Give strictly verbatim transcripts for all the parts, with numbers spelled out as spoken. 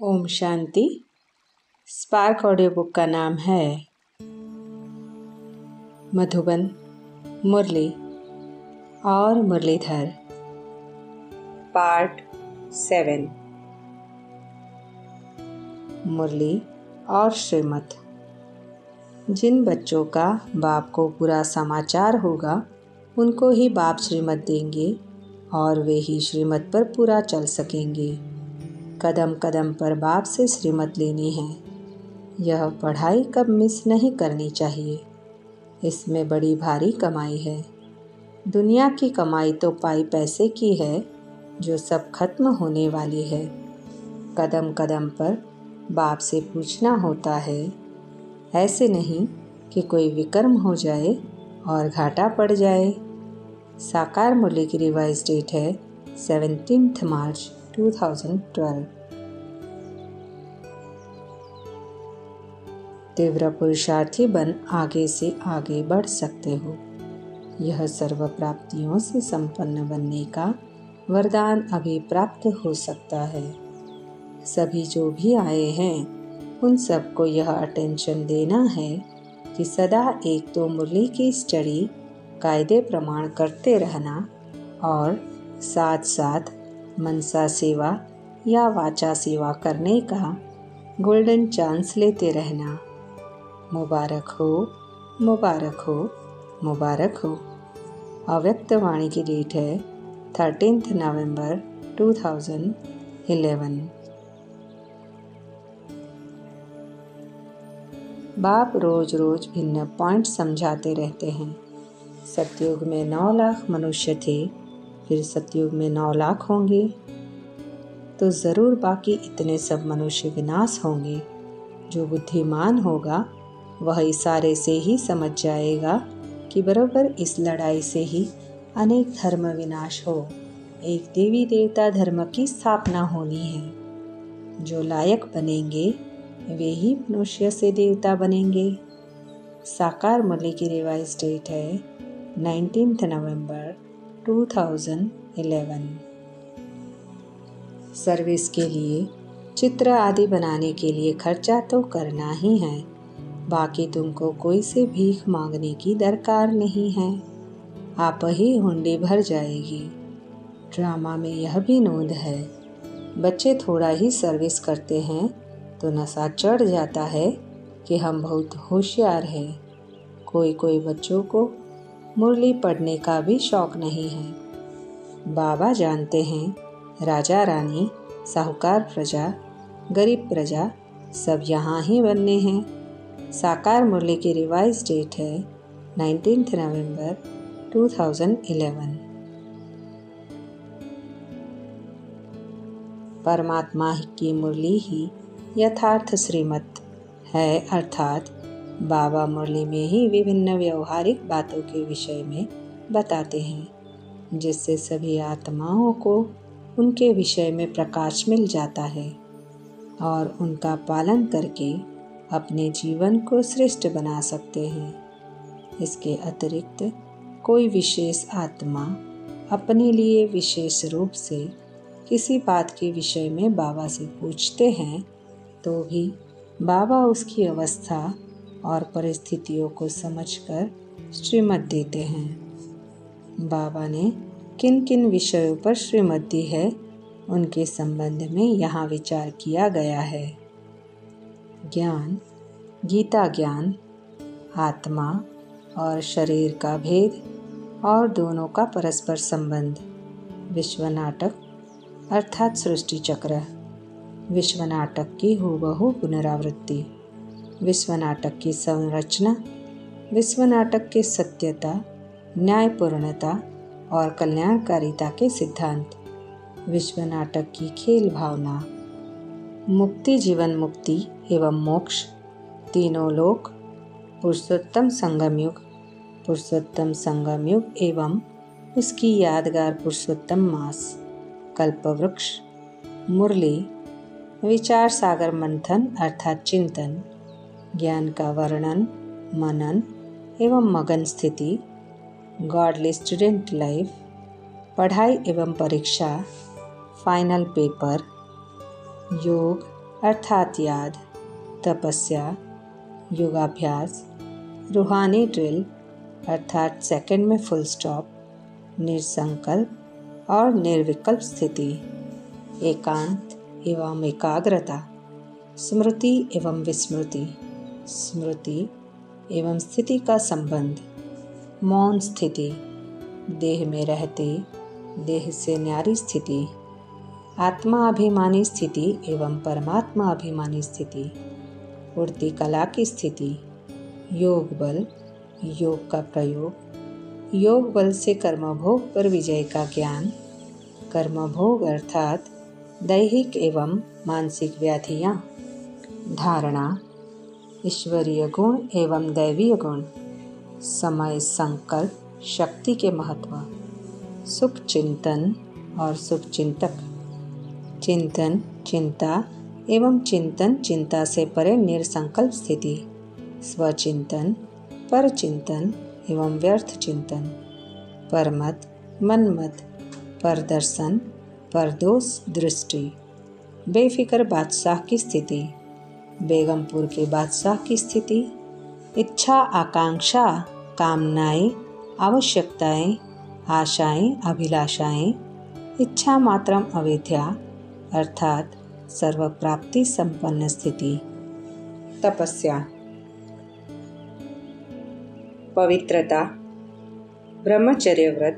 ओम शांति। Spark audio book का नाम है मधुबन, मुरली और मुरलीधर, पार्ट सेवन। मुरली और श्रीमत। जिन बच्चों का बाप को पूरा समाचार होगा उनको ही बाप श्रीमत देंगे और वे ही श्रीमत पर पूरा चल सकेंगे। कदम कदम पर बाप से श्रीमत लेनी है। यह पढ़ाई कब मिस नहीं करनी चाहिए। इसमें बड़ी भारी कमाई है। दुनिया की कमाई तो पाई पैसे की है जो सब खत्म होने वाली है। कदम कदम पर बाप से पूछना होता है, ऐसे नहीं कि कोई विकर्म हो जाए और घाटा पड़ जाए। साकार मुरली की रिवाइज डेट है seventeenth March two thousand twelve. तीव्र पुरुषार्थी बन आगे से आगे बढ़ सकते हो। यह सर्व प्राप्तियों से संपन्न बनने का वरदान अभी प्राप्त हो सकता है। सभी जो भी आए हैं उन सबको यह अटेंशन देना है कि सदा एक तो मुरली की स्टडी कायदे प्रमाण करते रहना और साथ साथ मनसा सेवा या वाचा सेवा करने का गोल्डन चांस लेते रहना। मुबारक हो, मुबारक हो, मुबारक हो। अव्यक्त वाणी की डेट है thirteenth November two thousand eleven. बाप रोज रोज भिन्न पॉइंट समझाते रहते हैं। सतयुग में नौ लाख मनुष्य थे, फिर सतयुग में नौ लाख होंगे तो ज़रूर बाकी इतने सब मनुष्य विनाश होंगे। जो बुद्धिमान होगा वह इशारे से ही समझ जाएगा कि बराबर इस लड़ाई से ही अनेक धर्म विनाश हो, एक देवी देवता धर्म की स्थापना होनी है। जो लायक बनेंगे वे ही मनुष्य से देवता बनेंगे। साकार मुरली की रिवाइज डेट है nineteenth November two thousand eleven. Service के लिए चित्र आदि बनाने के लिए खर्चा तो करना ही है। बाकी तुमको कोई से भीख मांगने की दरकार नहीं है। आप ही हुंडी भर जाएगी। ड्रामा में यह भी नोंद है, बच्चे थोड़ा ही सर्विस करते हैं तो नशा चढ़ जाता है कि हम बहुत होशियार हैं। कोई कोई बच्चों को मुरली पढ़ने का भी शौक नहीं है। बाबा जानते हैं राजा रानी, साहूकार प्रजा, गरीब प्रजा सब यहाँ ही बनने हैं। साकार मुरली की रिवाइज डेट है nineteenth November two thousand eleven. परमात्मा की मुरली ही यथार्थ श्रीमत है, अर्थात बाबा मुरली में ही विभिन्न व्यवहारिक बातों के विषय में बताते हैं, जिससे सभी आत्माओं को उनके विषय में प्रकाश मिल जाता है और उनका पालन करके अपने जीवन को श्रेष्ठ बना सकते हैं। इसके अतिरिक्त कोई विशेष आत्मा अपने लिए विशेष रूप से किसी बात के विषय में बाबा से पूछते हैं तो भी बाबा उसकी अवस्था और परिस्थितियों को समझकर श्रीमत देते हैं। बाबा ने किन किन विषयों पर श्रीमत दी है उनके संबंध में यहाँ विचार किया गया है। ज्ञान, गीता ज्ञान, आत्मा और शरीर का भेद और दोनों का परस्पर संबंध, विश्व नाटक अर्थात सृष्टि चक्र, विश्व नाटक की हूबहू पुनरावृत्ति, विश्व नाटक की संरचना, विश्व नाटक के सत्यता, न्यायपूर्णता और कल्याणकारिता के सिद्धांत, विश्व नाटक की खेल भावना, मुक्ति जीवन मुक्ति एवं मोक्ष, तीनों लोक, पुरुषोत्तम संगम युग, पुरुषोत्तम संगम युग एवं उसकी यादगार पुरुषोत्तम मास, कल्पवृक्ष, मुरली, विचार सागर मंथन अर्थात चिंतन, ज्ञान का वर्णन, मनन एवं मगन स्थिति, गॉडली स्टूडेंट लाइफ, पढ़ाई एवं परीक्षा, फाइनल पेपर, योग अर्थात याद, तपस्या, योगाभ्यास, रूहानी ड्रिल अर्थात सेकंड में फुल स्टॉप, निरसंकल्प और निर्विकल्प स्थिति, एकांत एवं एकाग्रता, स्मृति एवं विस्मृति, स्मृति एवं स्थिति का संबंध, मौन स्थिति, देह में रहते देह से न्यारी स्थिति, आत्मा अभिमानी स्थिति एवं परमात्मा अभिमानी स्थिति, उड़ती कला की स्थिति, योग बल, योग का प्रयोग, योग बल से कर्मभोग पर विजय का ज्ञान, कर्मभोग अर्थात दैहिक एवं मानसिक व्याधियाँ, धारणा, ईश्वरीय गुण एवं दैवीय गुण, समय, संकल्प, शक्ति के महत्व, सुख चिंतन और सुख चिंतक, चिंतन, चिंता एवं चिंतन, चिंता से परे निर्संकल्प स्थिति, स्वचिंतन, परचिंतन एवं व्यर्थ चिंतन, परमत, मनमत, परदर्शन, परदोष दृष्टि, बेफिक्र बादशाह की स्थिति, बेगमपुर के बादशाह की स्थिति, इच्छा, आकांक्षा, कामनाएं, आवश्यकताएं, आशाएं, अभिलाषाएं, इच्छा मात्रम अविद्या अर्थात सर्वप्राप्ति संपन्न स्थिति, तपस्या, पवित्रता, ब्रह्मचर्य व्रत,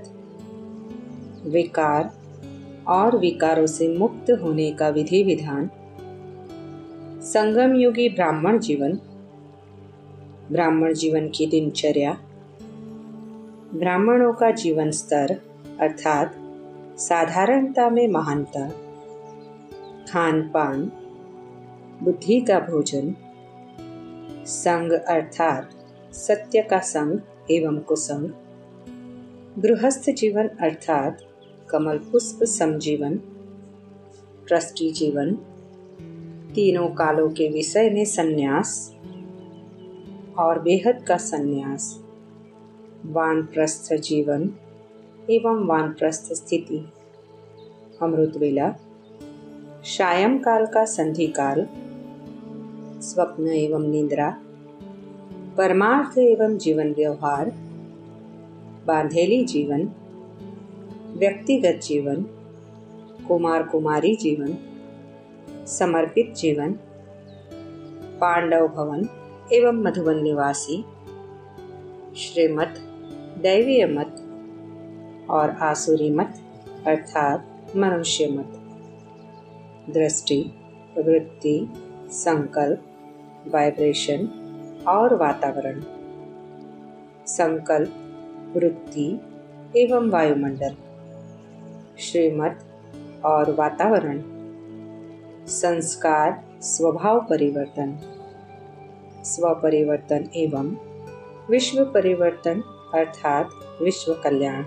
विकार और विकारों से मुक्त होने का विधि विधान, संगम युगी ब्राह्मण जीवन, ब्राह्मण जीवन की दिनचर्या, ब्राह्मणों का जीवन स्तर अर्थात साधारणता में महानता, खान पान, बुद्धि का भोजन, संग अर्थात सत्य का संग एवं कुसंग, गृहस्थ जीवन अर्थात कमल पुष्प समजीवन, ट्रस्टी जीवन, तीनों कालों के विषय में संन्यास और बेहद का संन्यास, वानप्रस्थ जीवन एवं वानप्रस्थ स्थिति, अमृत वेला, सायं काल का संधि काल, स्वप्न एवं निद्रा, परमार्थ एवं जीवन व्यवहार, बांधेली जीवन, व्यक्तिगत जीवन, कुमार कुमारी जीवन, समर्पित जीवन, पांडव भवन एवं मधुबन निवासी, श्रीमत, दैवीय मत और आसुरी मत अर्थात मनुष्य मत, दृष्टि, वृत्ति, संकल्प, वाइब्रेशन और वातावरण, संकल्प, वृत्ति एवं वायुमंडल, श्रीमत और वातावरण, संस्कार, स्वभाव परिवर्तन, स्व परिवर्तन एवं विश्व परिवर्तन अर्थात विश्व कल्याण,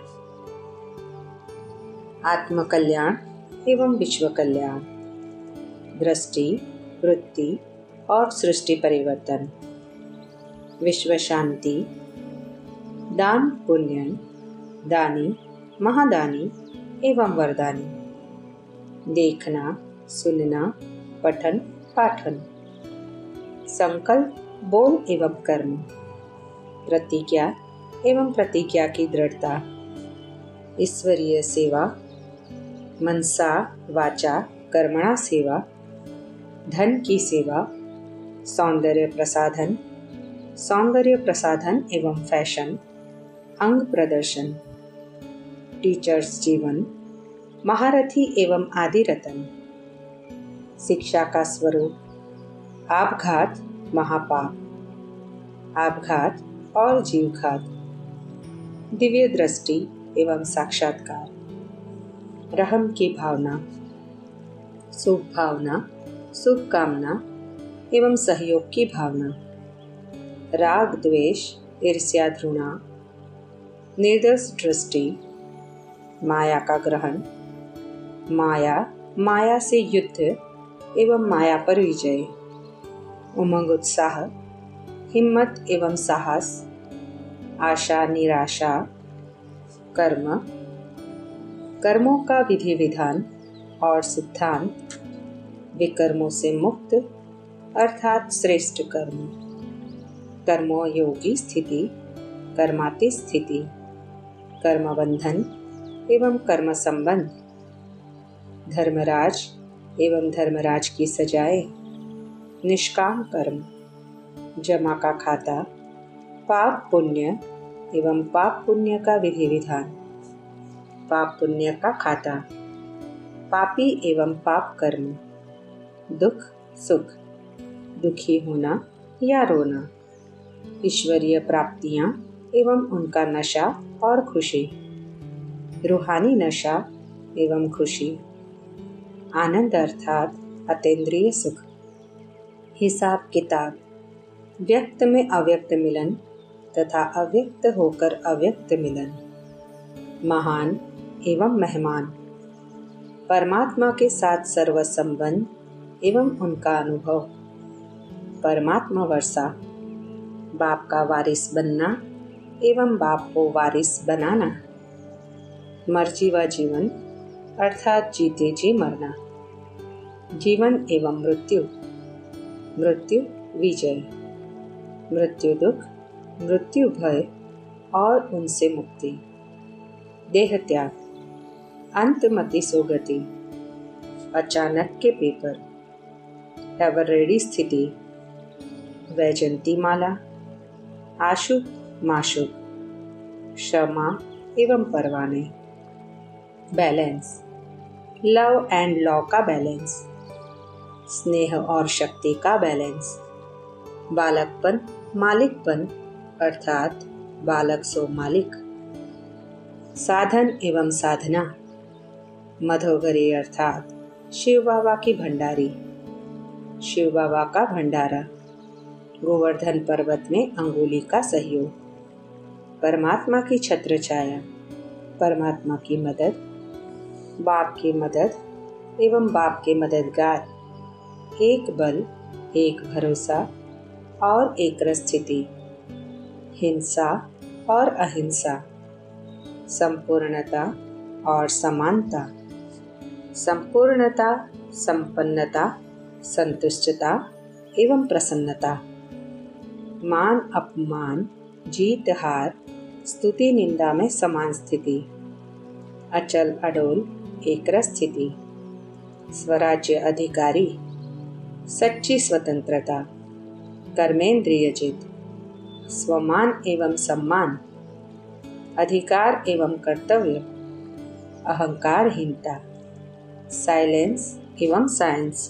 आत्म कल्याण एवं विश्व कल्याण, दृष्टि, वृत्ति और सृष्टि परिवर्तन, विश्व शांति, दान पुण्य, दानी, महादानी एवं वरदानी, देखना, सुनना, पठन, पाठन, संकल्प, बोल एवं कर्म, प्रतिज्ञा एवं प्रतिज्ञा की दृढ़ता, ईश्वरीय सेवा, मनसा वाचा कर्मणा सेवा, धन की सेवा, सौंदर्य प्रसाधन, सौंदर्य प्रसाधन एवं फैशन, अंग प्रदर्शन, टीचर्स जीवन, महारथी एवं आदि रतन, शिक्षा का स्वरूप, आपघात, महापाप, आपघात और जीवघात, दिव्य दृष्टि एवं साक्षात्कार, रहम की भावना, शुभ भावना, शुभ कामना एवं सहयोग की भावना, राग द्वेष, ईर्ष्या घृणा, निर्दोष दृष्टि, माया का ग्रहण, माया, माया से युद्ध एवं माया पर विजय, उमंग उत्साह, हिम्मत एवं साहस, आशा निराशा, कर्म, कर्मों का विधि विधान और सिद्धांत, विकर्मों से मुक्त अर्थात श्रेष्ठ कर्म, कर्मयोगी स्थिति, कर्मातीत स्थिति, कर्मबंधन एवं कर्म संबंध, धर्मराज एवं धर्मराज की सजाएं, निष्काम कर्म, जमा का खाता, पाप पुण्य एवं पाप पुण्य का विधि विधान, पाप पुण्य का खाता, पापी एवं पाप कर्म, दुख सुख, दुखी होना या रोना, ईश्वरीय प्राप्तियां एवं उनका नशा और खुशी, रूहानी नशा एवं खुशी, आनंद अर्थात अतीन्द्रिय सुख, हिसाब किताब, व्यक्त में अव्यक्त मिलन तथा अव्यक्त होकर अव्यक्त मिलन, महान एवं मेहमान, परमात्मा के साथ सर्व संबंध एवं उनका अनुभव, परमात्मा वर्षा, बाप का वारिस बनना एवं बाप को वारिस बनाना, मर्जी व जीवन अर्थात जीते जी मरना, जीवन एवं मृत्यु, मृत्यु विजय, मृत्यु दुख, मृत्यु भय और उनसे मुक्ति, देह त्याग, अंतमति सोगति, अचानक के पेपर, एवर रेडी स्थिति, वैजंती माला, आशुक माशुक, क्षमा एवं परवाने, बैलेंस, लव एंड लॉ का बैलेंस, स्नेह और शक्ति का बैलेंस, बालकपन मालिकपन अर्थात बालक सो मालिक, साधन एवं साधना, मधोगरी अर्थात शिव बाबा की भंडारी, शिव बाबा का भंडारा, गोवर्धन पर्वत में अंगुली का सहयोग, परमात्मा की छत्र छाया, परमात्मा की मदद, बाप की मदद एवं बाप के मददगार, एक बल, एक भरोसा और एक स्थिति, हिंसा और अहिंसा, संपूर्णता और समानता, संपूर्णता, संपन्नता, संतुष्टता एवं प्रसन्नता, मान अपमान, जीत हार, स्तुति निंदा में समान स्थिति, अचल अडोल एक स्थिति, स्वराज्य अधिकारी, सच्ची स्वतंत्रता, कर्मेंद्रिय जित, स्वमान एवं सम्मान, अधिकार एवं कर्तव्य, अहंकारहीनता, साइलेंस एवं साइंस,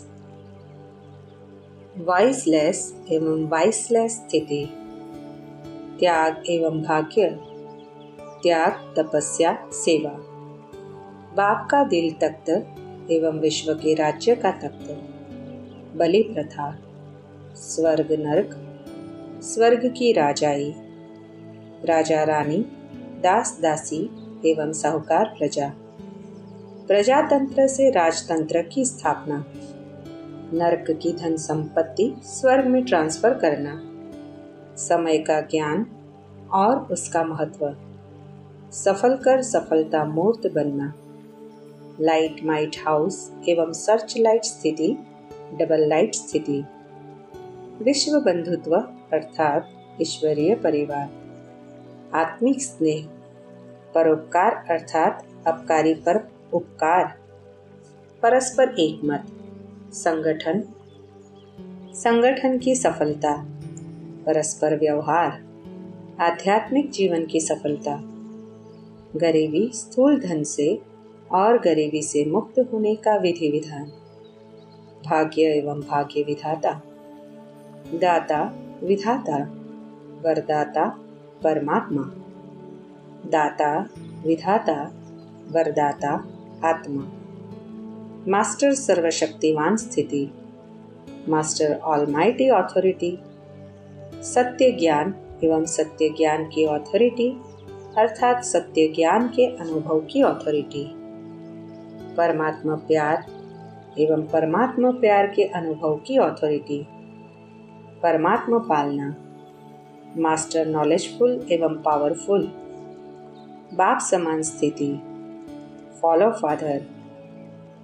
वाइसलेस एवं वाइसलेस स्थिति, त्याग एवं भाग्य, त्याग तपस्या सेवा, बाप का दिल तख्त एवं विश्व के राज्य का तख्त, बलि प्रथा, स्वर्ग नरक, स्वर्ग की राजाई, राजा रानी, दास दासी एवं साहूकार प्रजा, प्रजातंत्र से राजतंत्र की स्थापना, नरक की धन संपत्ति स्वर्ग में ट्रांसफर करना, समय का ज्ञान और उसका महत्व, सफल कर सफलता मूर्त बनना, लाइट माइट हाउस एवं सर्च लाइट स्थिति, डबल लाइट स्थिति, विश्व बंधुत्व अर्थात ईश्वरीय परिवार, आत्मिक स्नेह, परोपकार अर्थात अपकारी पर उपकार, परस्पर एकमत, संगठन, संगठन की सफलता, परस्पर व्यवहार, आध्यात्मिक जीवन की सफलता, गरीबी स्थूल धन से और गरीबी से मुक्त होने का विधि विधान, भाग्य एवं भाग्य विधाता, दाता विधाता, वरदाता परमात्मा, दाता विधाता, वरदाता आत्मा, मास्टर सर्वशक्तिवान स्थिति, मास्टर ऑलमाइटी अथॉरिटी, सत्य ज्ञान एवं सत्य ज्ञान की अथॉरिटी अर्थात सत्य ज्ञान के अनुभव की अथॉरिटी, परमात्मा प्यार एवं परमात्मा प्यार के अनुभव की अथॉरिटी, परमात्मा पालना, मास्टर नॉलेजफुल एवं पावरफुल, बाप समान स्थिति, फॉलो फादर,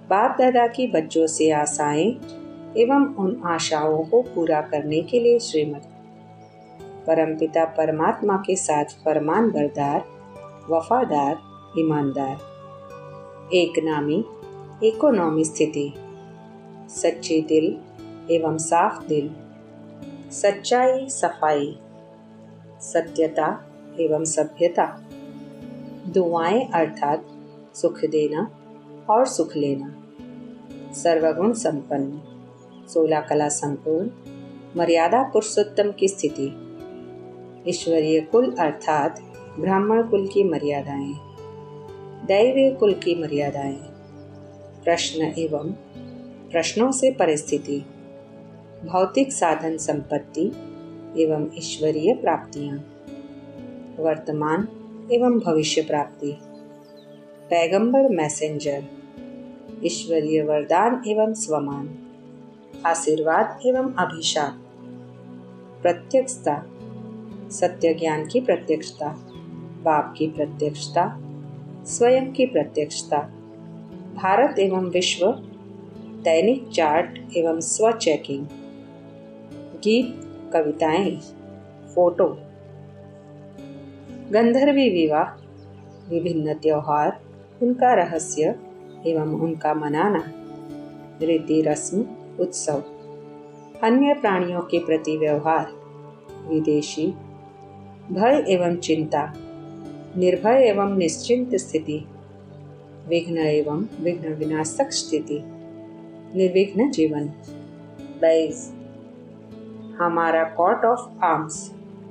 बाप दादा की बच्चों से आशाएं एवं उन आशाओं को पूरा करने के लिए श्रीमत। परमपिता परमात्मा के साथ फरमान बरदार, वफादार, ईमानदार। एक नामी इकोनॉमी स्थिति। सच्चे दिल एवं साफ दिल, सच्चाई, सफाई, सत्यता एवं सभ्यता। दुआएं अर्थात सुख देना और सुख लेना। सर्वगुण संपन्न, सोलह कला संपूर्ण, मर्यादा पुरुषोत्तम की स्थिति। ईश्वरीय कुल अर्थात ब्राह्मण कुल की मर्यादाएं, दैवीय कुल की मर्यादाएं। प्रश्न एवं प्रश्नों से परिस्थिति। भौतिक साधन संपत्ति एवं ईश्वरीय प्राप्तियां। वर्तमान एवं भविष्य प्राप्ति। पैगंबर मैसेंजर। ईश्वरीय वरदान एवं स्वमान। आशीर्वाद एवं अभिशाप। प्रत्यक्षता, सत्य ज्ञान की प्रत्यक्षता, बाप की प्रत्यक्षता, स्वयं की प्रत्यक्षता। भारत एवं विश्व, दैनिक चार्ट एवं स्व चेकिंग। गीत, कविताएं, फोटो। गंधर्वी विवाह, विभिन्न त्योहार, उनका रहस्य एवं उनका मनाना। रीति रस्म, उत्सव। अन्य प्राणियों के प्रति व्यवहार। विदेशी, भय एवं चिंता, निर्भय एवं निश्चिंत स्थिति। विघ्न एवं विघ्न विनाशक स्थिति, निर्विघ्न जीवन। बैज, हमारा कॉट ऑफ आर्म्स।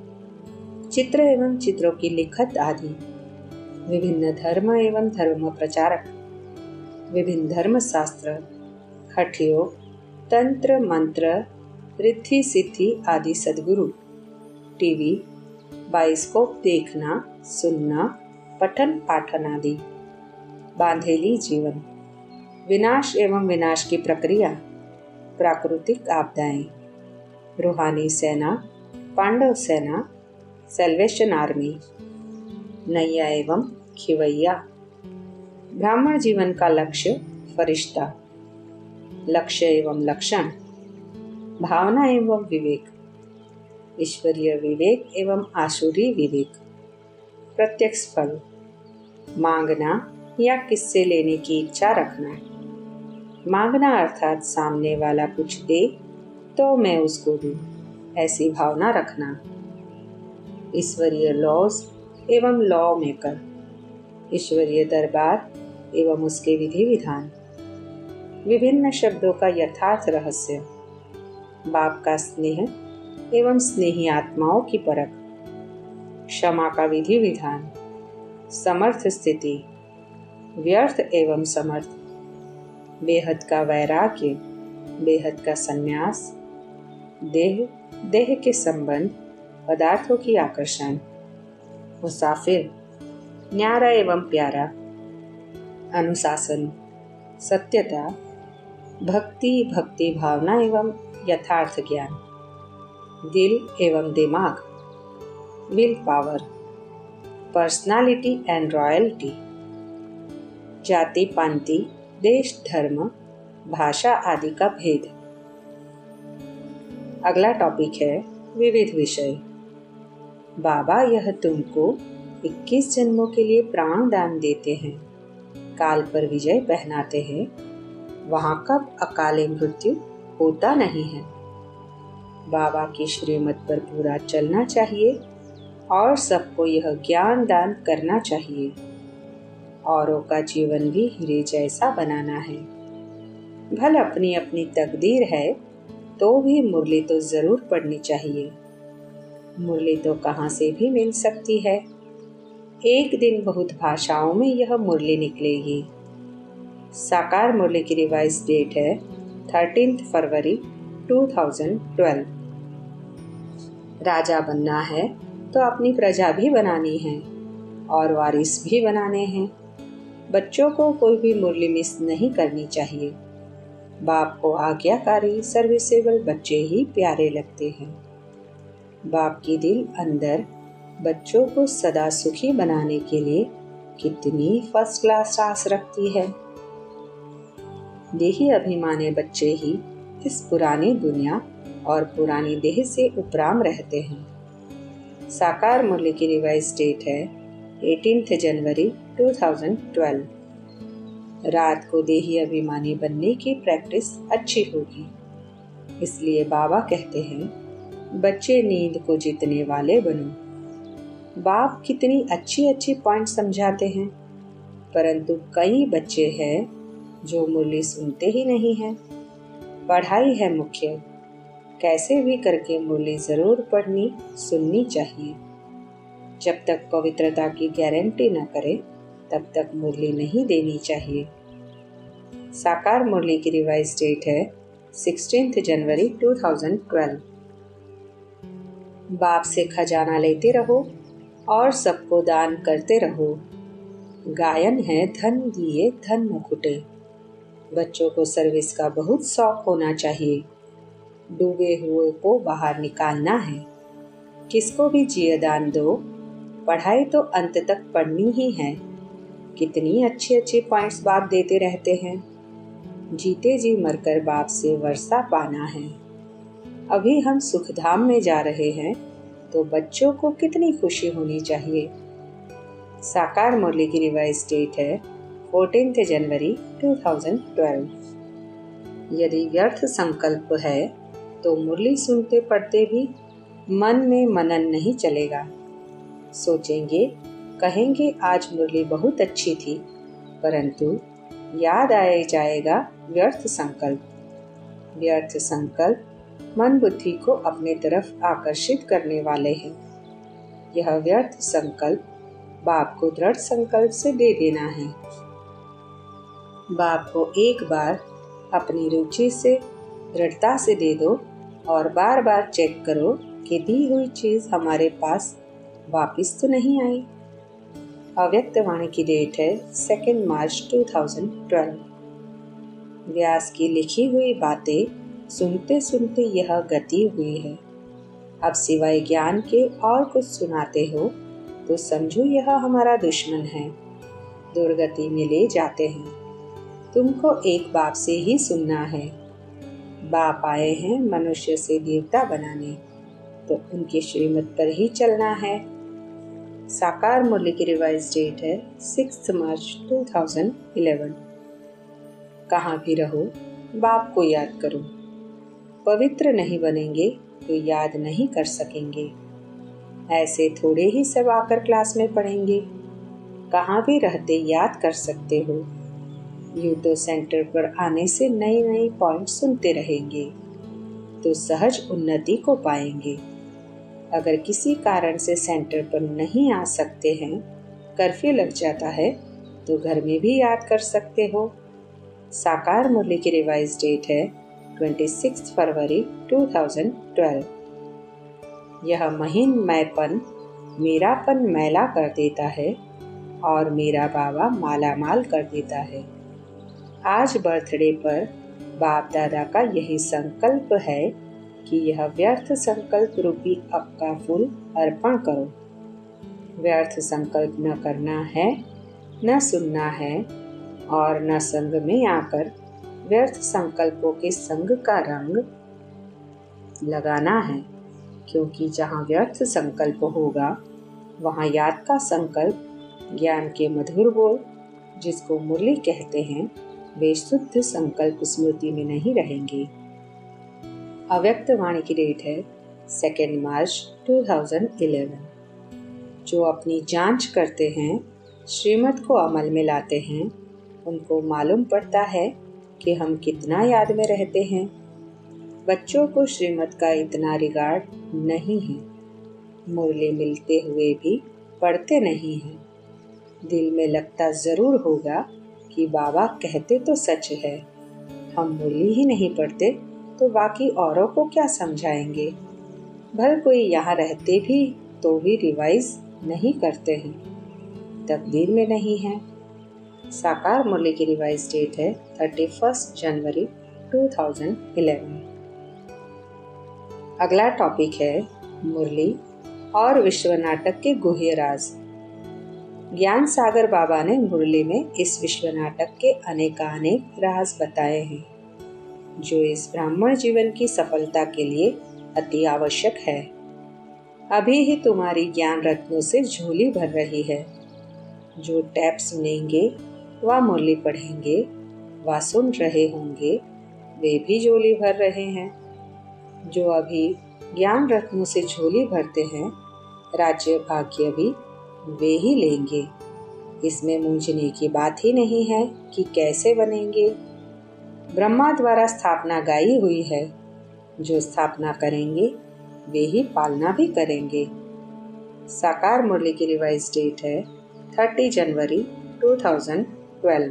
चित्र एवं चित्रों की लिखत आदि। विभिन्न धर्म एवं धर्म प्रचारक। विभिन्न धर्म शास्त्र, हठयोग, तंत्र मंत्र, रिद्धि सिद्धि आदि सद्गुरु। टीवी, बाइस्कोप देखना, सुनना, पठन पाठन आदि। बांधेली जीवन। विनाश एवं विनाश की प्रक्रिया। प्राकृतिक आपदाएं। रूहानी सेना, पांडव सेना, सेल्वेशन आर्मी। नैया एवं खिवैया। ब्राह्मण जीवन का लक्ष्य, फरिश्ता। लक्ष्य एवं लक्षण, भावना एवं विवेक। ईश्वरीय विवेक एवं आसुरी विवेक। प्रत्यक्ष फल, मांगना या किससे लेने की इच्छा रखना। मांगना अर्थात सामने वाला कुछ दे तो मैं उसको दूं, ऐसी भावना रखना। ईश्वरीय लॉज एवं लॉ मेकर। ईश्वरीय दरबार एवं उसके विधि विधान। विभिन्न शब्दों का यथार्थ रहस्य। बाप का स्नेह एवं स्नेही आत्माओं की परख। क्षमा का विधि विधान। समर्थ स्थिति, व्यर्थ एवं समर्थ। बेहद का वैराग्य, बेहद का संन्यास। देह, देह के संबंध, पदार्थों की आकर्षण। मुसाफिर, न्यारा एवं प्यारा। अनुशासन, सत्यता, भक्ति, भक्ति भावना एवं यथार्थ ज्ञान। दिल एवं दिमाग, will power. Personality and royalty. जाति पांति, देश धर्म, भाषा आदि का भेद। अगला टॉपिक है विविध विषय। बाबा यह तुमको इक्कीस जन्मों के लिए प्राण दान देते हैं, काल पर विजय पहनाते हैं, वहाँ कब अकाले मृत्यु होता नहीं है। बाबा की श्रीमत पर पूरा चलना चाहिए और सबको यह ज्ञान दान करना चाहिए। औरों का जीवन भी हीरे जैसा बनाना है। भल अपनी अपनी तकदीर है तो भी मुरली तो जरूर पढ़नी चाहिए। मुरली तो कहाँ से भी मिल सकती है। एक दिन बहुत भाषाओं में यह मुरली निकलेगी। साकार मुरली की रिवाइज डेट है thirteenth February two thousand twelve. राजा बनना है तो अपनी प्रजा भी बनानी है और वारिस भी बनाने हैं। बच्चों को कोई भी मुरली मिस नहीं करनी चाहिए। बाप को आज्ञाकारी सर्विसेबल बच्चे ही प्यारे लगते हैं। बाप की दिल अंदर बच्चों को सदा सुखी बनाने के लिए कितनी फर्स्ट क्लास आस रखती है। देही अभिमानी बच्चे ही इस पुरानी दुनिया और पुरानी देह से उपराम रहते हैं। साकार मुरली की रिवाइज डेट है अठारह जनवरी दो हज़ार बारह। रात को देही अभिमानी बनने की प्रैक्टिस अच्छी होगी, इसलिए बाबा कहते हैं बच्चे नींद को जीतने वाले बनो। बाप कितनी अच्छी अच्छी पॉइंट समझाते हैं, परंतु कई बच्चे हैं जो मुरली सुनते ही नहीं हैं। पढ़ाई है मुख्य, कैसे भी करके मुरली जरूर पढ़नी सुननी चाहिए। जब तक पवित्रता की गारंटी न करे तब तक मुरली नहीं देनी चाहिए। साकार मुरली की रिवाइज डेट है सोलह जनवरी दो हज़ार बारह। बाप से खजाना लेते रहो और सबको दान करते रहो। गायन है धन दिए धन मुकुटे। बच्चों को सर्विस का बहुत शौक होना चाहिए। डूबे हुए को बाहर निकालना है। किसको भी जिए दान दो, पढ़ाई तो अंत तक पढ़नी ही है। कितनी अच्छी अच्छी पॉइंट्स बाप देते रहते हैं। जीते जी मरकर बाप से वर्षा पाना है। अभी हम सुखधाम में जा रहे हैं तो बच्चों को कितनी खुशी होनी चाहिए। साकार मुरली की रिवाइज डेट है चौदह जनवरी दो हज़ार बारह। यदि व्यर्थ संकल्प है तो मुरली सुनते पढ़ते भी मन में मनन नहीं चलेगा। सोचेंगे, कहेंगे आज मुरली बहुत अच्छी थी, परंतु याद आए जाएगा व्यर्थ संकल्प। व्यर्थ संकल्प मन बुद्धि को अपने तरफ आकर्षित करने वाले हैं। यह व्यर्थ संकल्प बाप को दृढ़ संकल्प से दे देना है। बाप को एक बार अपनी रुचि से दृढ़ता से दे दो और बार बार चेक करो कि दी हुई चीज हमारे पास वापिस तो नहीं आई। अव्यक्त वाणी की डेट है सेकेंड मार्च दो हज़ार बारह। व्यास की लिखी हुई बातें सुनते सुनते यह गति हुई है। अब सिवाय ज्ञान के और कुछ सुनाते हो तो समझो यह हमारा दुश्मन है, दुर्गति में ले जाते हैं। तुमको एक बाप से ही सुनना है। बाप आए हैं मनुष्य से देवता बनाने, तो उनके श्रीमत पर ही चलना है। साकार मुरली की रिवाइज डेट है छह मार्च दो हज़ार ग्यारह। कहाँ भी रहो बाप को याद करो। पवित्र नहीं बनेंगे तो याद नहीं कर सकेंगे। ऐसे थोड़े ही सब आकर क्लास में पढ़ेंगे, कहाँ भी रहते याद कर सकते हो। यूँ तो सेंटर पर आने से नई नई पॉइंट सुनते रहेंगे तो सहज उन्नति को पाएंगे। अगर किसी कारण से सेंटर पर नहीं आ सकते हैं, कर्फ्यू लग जाता है, तो घर में भी याद कर सकते हो। साकार मुरली की रिवाइज डेट है छब्बीस फरवरी दो हज़ार बारह। यह महीन मैंपन मेरापन मैला कर देता है और मेरा बाबा माला माल कर देता है। आज बर्थडे पर बाप दादा का यही संकल्प है कि यह व्यर्थ संकल्प रूपी आपका फूल अर्पण करो। व्यर्थ संकल्प न करना है, न सुनना है और न संग में आकर व्यर्थ संकल्पों के संग का रंग लगाना है, क्योंकि जहाँ व्यर्थ संकल्प होगा वहाँ याद का संकल्प, ज्ञान के मधुर बोल जिसको मुरली कहते हैं, वे शुद्ध संकल्प स्मृति में नहीं रहेंगे। अव्यक्त वाणी की डेट है सेकेंड मार्च दो हज़ार ग्यारह। जो अपनी जांच करते हैं, श्रीमत को अमल में लाते हैं, उनको मालूम पड़ता है कि हम कितना याद में रहते हैं। बच्चों को श्रीमत का इतना रिगार्ड नहीं है। मुरली मिलते हुए भी पढ़ते नहीं हैं। दिल में लगता जरूर होगा कि बाबा कहते तो सच है, हम मुरली ही नहीं पढ़ते तो बाकी औरों को क्या समझाएंगे। भल कोई यहाँ रहते भी तो भी रिवाइज नहीं करते हैं, तकदीर में नहीं है। साकार मुरली की रिवाइज डेट है इकतीस जनवरी दो हज़ार ग्यारह। अगला टॉपिक है मुरली और विश्व नाटक के गुह्य राज। ज्ञान सागर बाबा ने मुरली में इस विश्व नाटक के अनेकानेक राज बताए हैं, जो इस ब्राह्मण जीवन की सफलता के लिए अति आवश्यक है। अभी ही तुम्हारी ज्ञान रत्नों से झोली भर रही है। जो टैप सुनेंगे व मुरली पढ़ेंगे व सुन रहे होंगे, वे भी झोली भर रहे हैं। जो अभी ज्ञान रत्नों से झोली भरते हैं, राज्य भाग्य भी वे ही लेंगे। इसमें मूंझने की बात ही नहीं है कि कैसे बनेंगे। ब्रह्मा द्वारा स्थापना गाई हुई है। जो स्थापना करेंगे वे ही पालना भी करेंगे। साकार मुरली की रिवाइज डेट है तीस जनवरी दो हज़ार बारह।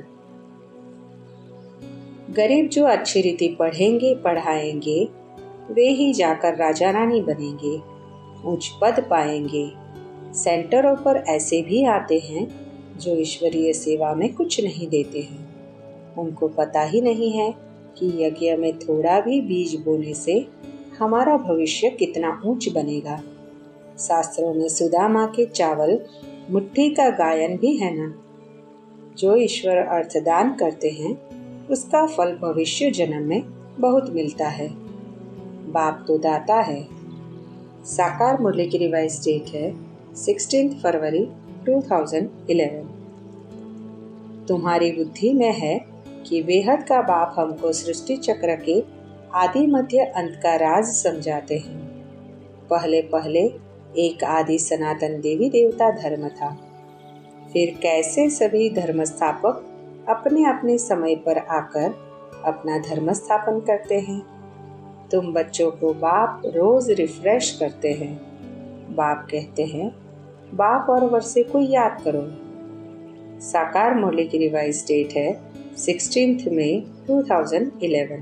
गरीब जो अच्छी रीति पढ़ेंगे पढ़ाएंगे, वे ही जाकर राजा रानी बनेंगे, उच्च पद पाएंगे। सेंटरों पर ऐसे भी आते हैं जो ईश्वरीय सेवा में कुछ नहीं देते हैं। उनको पता ही नहीं है कि यज्ञ में थोड़ा भी बीज बोने से हमारा भविष्य कितना ऊंच बनेगा। शास्त्रों में सुदामा के चावल मुट्ठी का गायन भी है ना। जो ईश्वर अर्थदान करते हैं, उसका फल भविष्य जन्म में बहुत मिलता है। बाप तो दाता है। साकार मुरली की रिवाइज डेट है सोलह फरवरी दो हज़ार ग्यारह। तुम्हारी बुद्धि में है कि बेहद का बाप हमको सृष्टि चक्र के आदि मध्य अंत का राज समझाते हैं। पहले पहले एक आदि सनातन देवी देवता धर्म था। फिर कैसे सभी धर्म स्थापक अपने अपने समय पर आकर अपना धर्म स्थापन करते हैं। तुम बच्चों को बाप रोज रिफ्रेश करते हैं। बाप कहते हैं, बाप और वर्षे को याद करो। साकार मुरली की रिवाइज डेट है सोलह मई दो हज़ार ग्यारह।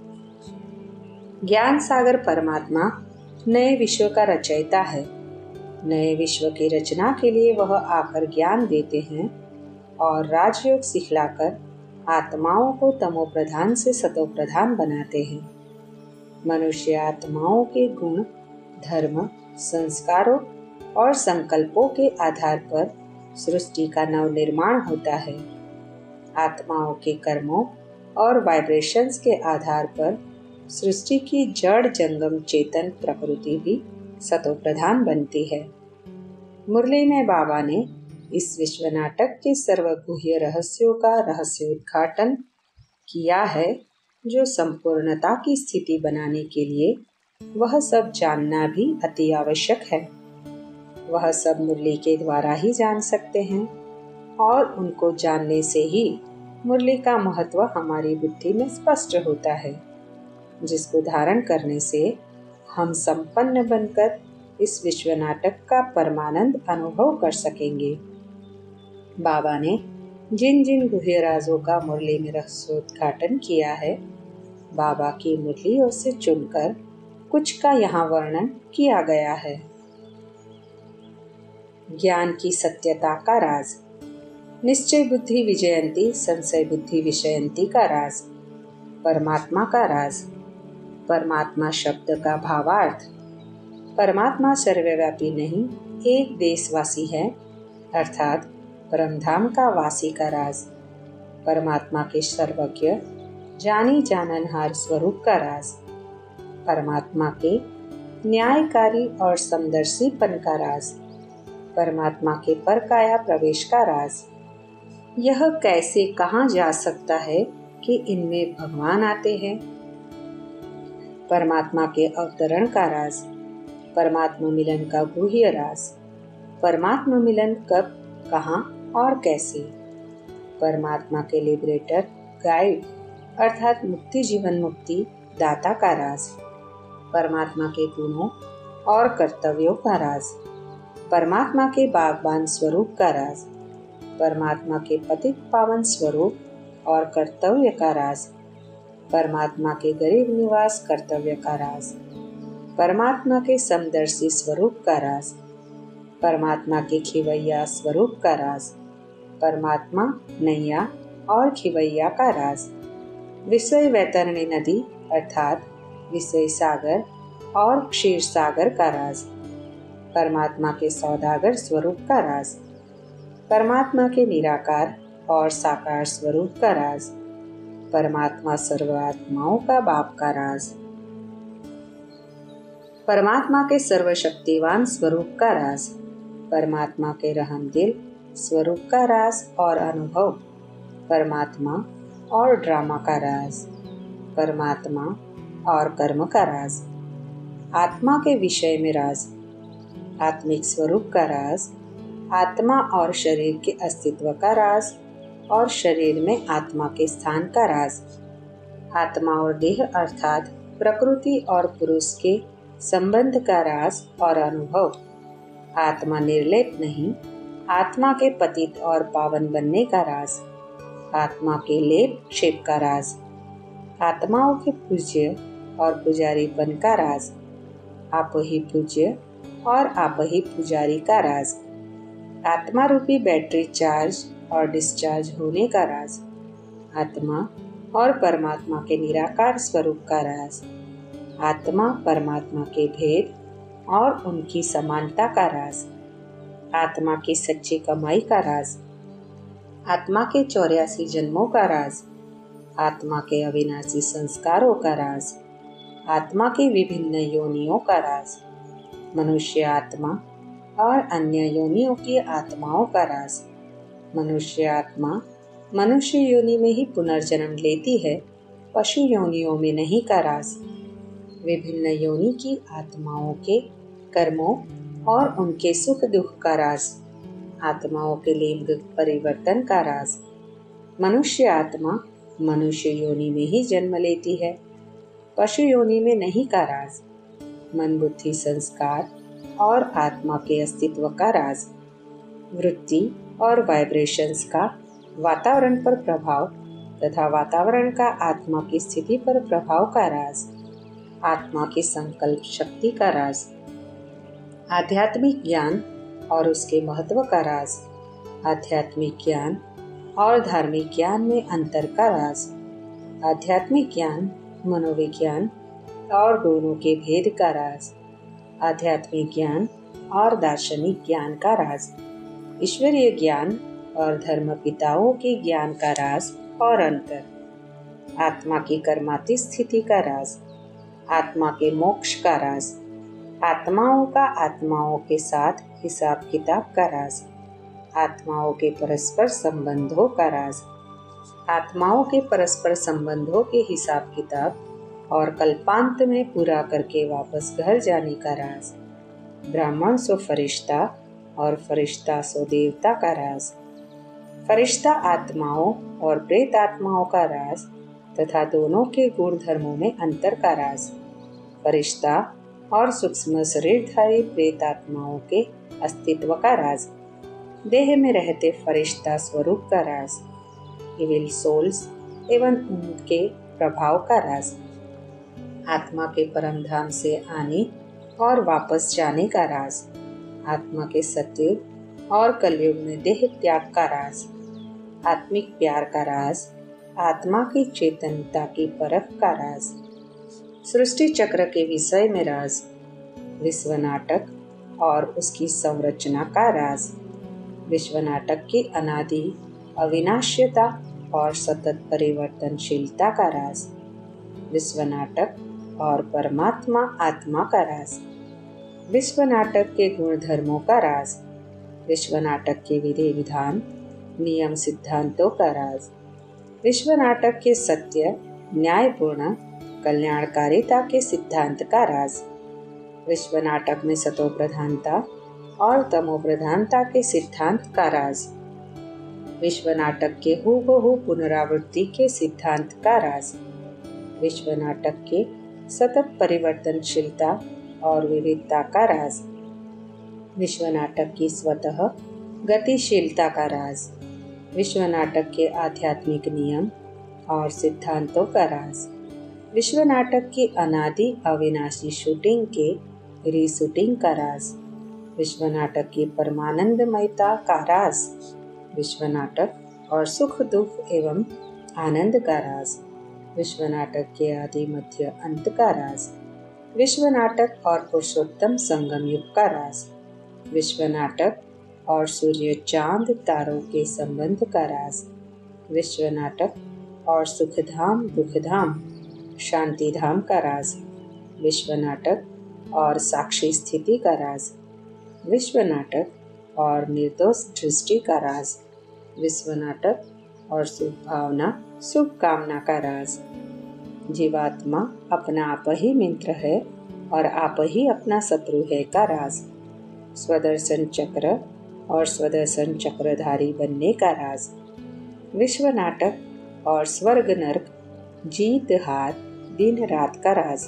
ज्ञान सागर परमात्मा नए विश्व का रचयिता है। नए विश्व की रचना के लिए वह आकर ज्ञान देते हैं और राजयोग सिखलाकर आत्माओं को तमो प्रधान से सतो प्रधान बनाते हैं। मनुष्य आत्माओं के गुण, धर्म, संस्कारों और संकल्पों के आधार पर सृष्टि का नव निर्माण होता है। आत्माओं के कर्मों और वाइब्रेशंस के आधार पर सृष्टि की जड़ जंगम चेतन प्रकृति भी सतो प्रधान बनती है। मुरली में बाबा ने इस विश्व नाटक के सर्वगुह्य रहस्यों का रहस्योद्घाटन किया है, जो संपूर्णता की स्थिति बनाने के लिए वह सब जानना भी अति आवश्यक है। वह सब मुरली के द्वारा ही जान सकते हैं और उनको जानने से ही मुरली का महत्व हमारी बुद्धि में स्पष्ट होता है, जिसको धारण करने से हम संपन्न बनकर इस विश्व नाटक का परमानंद अनुभव कर सकेंगे। बाबा ने जिन जिन गुह्य राजों का मुरली में रहस्योद्घाटन किया है, बाबा की मुरलियों से चुनकर कुछ का यहाँ वर्णन किया गया है। ज्ञान की सत्यता का राज। निश्चय बुद्धि विजयंती संशय बुद्धि विषयंती का राज। परमात्मा का राज। परमात्मा शब्द का भावार्थ। परमात्मा सर्वव्यापी नहीं, एक देशवासी है, अर्थात परमधाम का वासी का राज। परमात्मा के सर्वज्ञ जानी जाननहार स्वरूप का राज। परमात्मा के न्यायकारी और समदर्शीपन का राज। परमात्मा के परकाया प्रवेश का राज। यह कैसे कहाँ जा सकता है कि इनमें भगवान आते हैं। परमात्मा के अवतरण का राज। परमात्मा मिलन का गुह्य राज। परमात्मा मिलन कब, कहाँ और कैसे। परमात्मा के लिबरेटर, गाइड अर्थात मुक्ति जीवन मुक्ति दाता का राज। परमात्मा के गुणों और कर्तव्यों का राज। परमात्मा के बागबान स्वरूप का राज। परमात्मा के पतित पावन स्वरूप और कर्तव्य का राज। परमात्मा के गरीब निवास कर्तव्य का राज। परमात्मा के समदर्शी स्वरूप का राज। परमात्मा के खिवैया स्वरूप का राज। परमात्मा नैया और खिवैया का राज। विषय वैतरणी नदी अर्थात विषय सागर और क्षीर सागर का राज। परमात्मा के सौदागर स्वरूप का राज। परमात्मा के निराकार और साकार स्वरूप का राज, परमात्मा सर्वात्माओं का बाप का राज, परमात्मा के सर्वशक्तिवान स्वरूप का राज, परमात्मा के रहमदिल स्वरूप का राज और अनुभव, परमात्मा और ड्रामा का राज, परमात्मा और कर्म का राज, आत्मा के विषय में राज, आत्मिक स्वरूप का राज, आत्मा और शरीर के अस्तित्व का राज और शरीर में आत्मा के स्थान का राज, आत्मा और देह अर्थात प्रकृति और पुरुष के संबंध का राज और अनुभव, आत्मा निर्लेप नहीं, आत्मा के पतित और पावन बनने का राज, आत्मा के लेप क्षेप का राज, आत्माओं के पूज्य और पुजारीपन का राज, आप ही पूज्य और आप ही पुजारी का राज, आत्मा रूपी बैटरी चार्ज और डिस्चार्ज होने का राज, आत्मा और परमात्मा के निराकार स्वरूप का राज, आत्मा परमात्मा के भेद और उनकी समानता का राज, आत्मा की सच्ची कमाई का राज, आत्मा के चौरासी जन्मों का राज, आत्मा के अविनाशी संस्कारों का राज, आत्मा की विभिन्न योनियों का राज, मनुष्य आत्मा और अन्य योनियों की आत्माओं का राज, मनुष्य आत्मा मनुष्य योनि में ही पुनर्जन्म लेती है, पशु योनियों में नहीं का राज, विभिन्न योनि की आत्माओं के कर्मों और उनके सुख दुख का राज, आत्माओं के लिंग परिवर्तन का राज, मनुष्य आत्मा मनुष्य योनि में ही जन्म लेती है, पशु योनि में नहीं का राज, मन बुद्धि संस्कार और आत्मा के अस्तित्व का राज, वृत्ति और वाइब्रेशंस का वातावरण पर प्रभाव तथा वातावरण का आत्मा की स्थिति पर प्रभाव का राज, आत्मा की संकल्प शक्ति का राज, आध्यात्मिक ज्ञान और उसके महत्व का राज, आध्यात्मिक ज्ञान और धार्मिक ज्ञान में अंतर का राज, आध्यात्मिक ज्ञान मनोविज्ञान और दोनों के भेद का राज, आध्यात्मिक ज्ञान और दार्शनिक ज्ञान का राज, ईश्वरीय ज्ञान और धर्म पिताओं के ज्ञान का राज और अंतर, आत्मा की कर्माती स्थिति का राज, आत्मा के मोक्ष का राज, आत्माओं का आत्माओं के साथ हिसाब किताब का राज, आत्माओं के परस्पर संबंधों का राज, आत्माओं के परस्पर संबंधों के हिसाब किताब और कल्पांत में पूरा करके वापस घर जाने का राज, ब्राह्मण सो फरिश्ता और फरिश्ता सो देवता का राज, फरिश्ता आत्माओं और प्रेत आत्माओं का राज तथा दोनों के गुण धर्मों में अंतर का राज, फरिश्ता और सूक्ष्म शरीरधारी प्रेत आत्माओं के अस्तित्व का राज, देह में रहते फरिश्ता स्वरूप का राज, इविल सोल्स एवं उनके प्रभाव का राज, आत्मा के परम धाम से आने और वापस जाने का राज, आत्मा के सत्युग और कलयुग में देह त्याग का राज, आत्मिक प्यार का राज, आत्मा की चेतनता की परख का राज, सृष्टि चक्र के विषय में राज, विश्व नाटक और उसकी संरचना का राज, विश्व नाटक की अनादि अविनाश्यता और सतत परिवर्तनशीलता का राज, विश्व नाटक और परमात्मा आत्मा का राज, विश्व नाटक के गुण धर्मों का राज, विश्व नाटक के विधि विधान नियम सिद्धांतों का राज, विश्व नाटक के सत्य न्यायपूर्ण कल्याणकारिता के सिद्धांत का राज, विश्व नाटक में सतो प्रधानता और तमो प्रधानता के सिद्धांत का राज, विश्व नाटक के हूबहू पुनरावृत्ति के सिद्धांत का राज, विश्व नाटक के सतत परिवर्तनशीलता और विविधता का राज, विश्व नाटक की स्वतः गतिशीलता का राज, विश्व नाटक के आध्यात्मिक नियम और सिद्धांतों का राज, विश्व नाटक की अनादि अविनाशी शूटिंग के रीशूटिंग का राज, विश्व नाटक की परमानंदमयता का राज, विश्व नाटक और सुख दुख एवं आनंद का राज, विश्व नाटक के आदि मध्य अंत का राज, विश्व नाटक और पुरुषोत्तम संगम युग का राज, विश्व नाटक और सूर्य चांद तारों के संबंध का राज। विश्व नाटक और सुखधाम दुखधाम शांतिधाम का राज। विश्व नाटक और साक्षी स्थिति का राज। विश्व नाटक और निर्दोष दृष्टि का राज। विश्व नाटक और शुभ भावना शुभ कामना का राज। जीवात्मा अपना आप ही मित्र है और आप ही अपना शत्रु है का राज। स्वदर्शन चक्र और स्वदर्शन चक्रधारी बनने का राज। विश्व नाटक और स्वर्ग नरक जीत हार दिन रात का राज।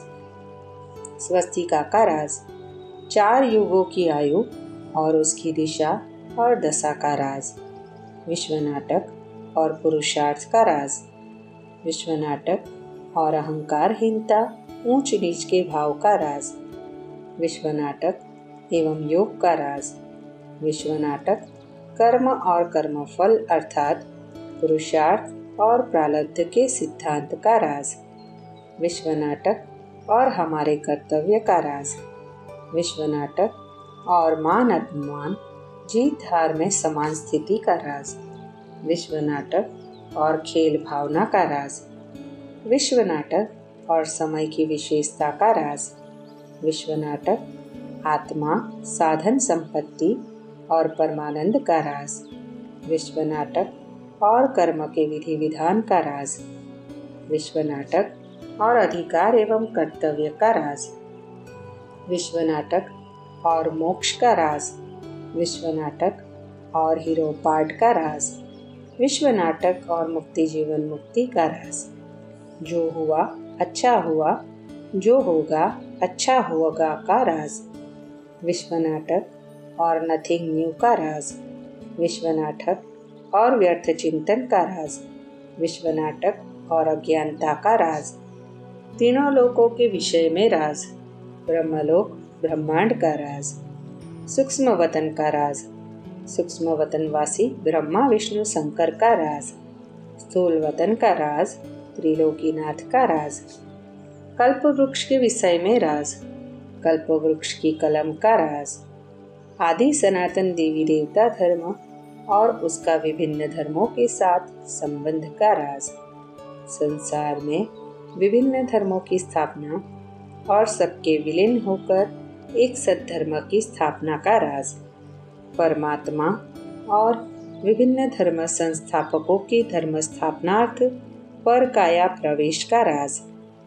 स्वस्तिका का राज। चार युगों की आयु और उसकी दिशा और दशा का राज। विश्व नाटक और पुरुषार्थ का राज। विश्व नाटक और अहंकारहीनता ऊंच नीच के भाव का राज। विश्व नाटक एवं योग का राज। विश्व नाटक कर्म और कर्मफल अर्थात पुरुषार्थ और प्रारब्ध के सिद्धांत का राज। विश्व नाटक और हमारे कर्तव्य का राज। विश्व नाटक और मान अपमान जीत हार में समान स्थिति का राज। विश्व नाटक और खेल भावना का राज। विश्व नाटक और समय की विशेषता का राज। विश्व नाटक आत्मा साधन संपत्ति और परमानंद का राज। विश्व नाटक और कर्म के विधि विधान का राज। विश्व नाटक और अधिकार एवं कर्तव्य का राज। विश्व नाटक और मोक्ष का राज। विश्व नाटक और हीरो पार्ट का राज। विश्व नाटक और मुक्ति जीवन मुक्ति का राज। जो हुआ अच्छा हुआ, जो होगा अच्छा होगा का राज। विश्व नाटक और नथिंग न्यू का राज। विश्व नाटक और व्यर्थ चिंतन का राज। विश्व नाटक और अज्ञानता का राज। तीनों लोकों के विषय में राज। ब्रह्मलोक ब्रह्मांड का राज। सूक्ष्म वतन का राज। सूक्ष्म वतनवासी ब्रह्मा विष्णु शंकर का राज। स्थूल वतन का राज त्रिलोकीनाथ का राज। कल्प वृक्ष के विषय में राज। कल्प वृक्ष की कलम का राज। आदि सनातन देवी देवता धर्म और उसका विभिन्न धर्मों के साथ संबंध का राज। संसार में विभिन्न धर्मों की स्थापना और सबके विलीन होकर एक सद्धर्म की स्थापना का राज। परमात्मा और विभिन्न धर्म संस्थापकों की धर्म स्थापनार्थ पर काया प्रवेश का राज।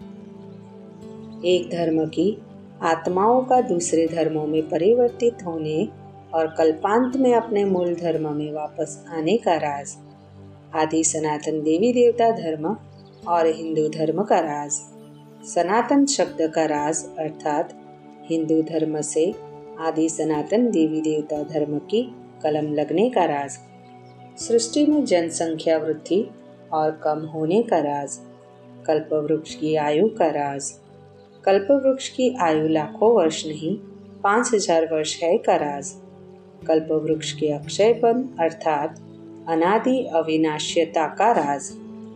एक धर्म की आत्माओं का दूसरे धर्मों में परिवर्तित होने और कल्पांत में अपने मूल धर्म में वापस आने का राज। आदि सनातन देवी देवता धर्म और हिंदू धर्म का राज। सनातन शब्द का राज अर्थात हिंदू धर्म से आदि सनातन देवी देवता धर्म की कलम लगने का राज। सृष्टि में जनसंख्या वृद्धि और कम होने का राज। कल्पवृक्ष की आयु का राज। कल्पवृक्ष की आयु लाखों वर्ष नहीं पाँच हजार वर्ष है का राज। कल्पवृक्ष के अक्षयपन अर्थात अनादि अविनाश्यता का राज।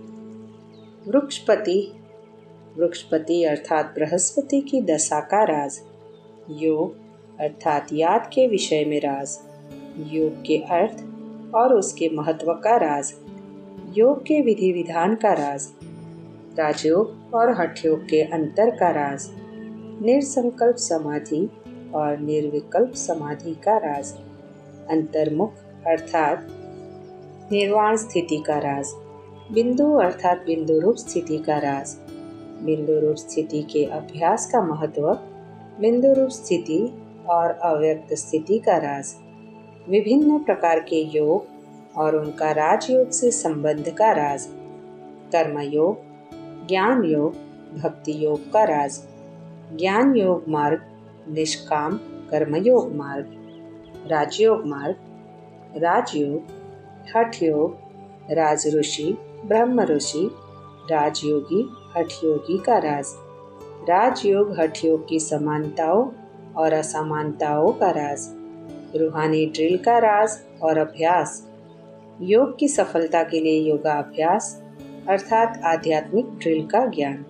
वृक्षपति वृक्षपति अर्थात बृहस्पति की दशा का राज। योग अर्थात याद के विषय में राज। योग के अर्थ और उसके महत्व का राज। योग के विधि विधान का राज। राजयोग और हठ योग के अंतर का राज। निर्संकल्प समाधि और निर्विकल्प समाधि का राज। अंतर्मुख अर्थात निर्वाण स्थिति का राज। बिंदु अर्थात बिंदु रूप स्थिति का राज। बिंदु रूप स्थिति के अभ्यास का महत्व। बिंदु रूप स्थिति और अव्यक्त स्थिति का राज। विभिन्न प्रकार के योग और उनका राजयोग से संबंध का राज। कर्म योग, ज्ञान योग, भक्ति योग का राज। ज्ञान योग मार्ग, निष्काम कर्म योग मार्ग, राजयोग मार्ग, राजयोग, हठ योग, राज ऋषि, ब्रह्म ऋषि, राजयोगी, हठ योगी का राज। राजयोग हठ योग की समानताओं और असमानताओं का राज। रूहानी ड्रिल का राज और अभ्यास। योग की सफलता के लिए योगाभ्यास अर्थात आध्यात्मिक ड्रिल का ज्ञान।